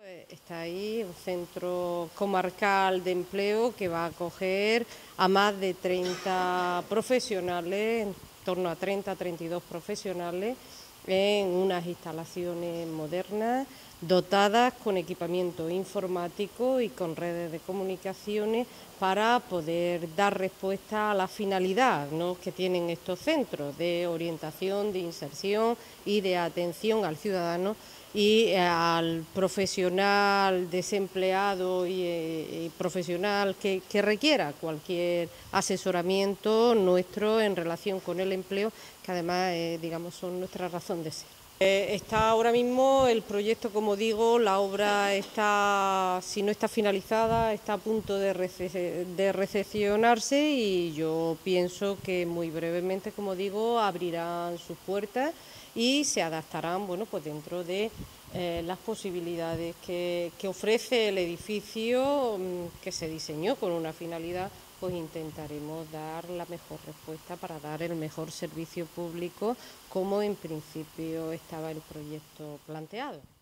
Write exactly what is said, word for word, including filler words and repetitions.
Está ahí un centro comarcal de empleo que va a acoger a más de treinta profesionales, en torno a treinta a treinta y dos profesionales, en unas instalaciones modernas, dotadas con equipamiento informático y con redes de comunicaciones para poder dar respuesta a la finalidad, ¿no?, que tienen estos centros de orientación, de inserción y de atención al ciudadano y al profesional desempleado y, eh, y profesional que, que requiera cualquier asesoramiento nuestro en relación con el empleo, que además eh, digamos son nuestra razón de ser. Eh, está ahora mismo el proyecto, como digo, la obra está, si no está finalizada, está a punto de, rece de recepcionarse y yo pienso que muy brevemente, como digo, abrirán sus puertas y se adaptarán, bueno, pues dentro de eh, las posibilidades que, que ofrece el edificio, que se diseñó con una finalidad. Pues intentaremos dar la mejor respuesta para dar el mejor servicio público, como en principio estaba el proyecto planteado.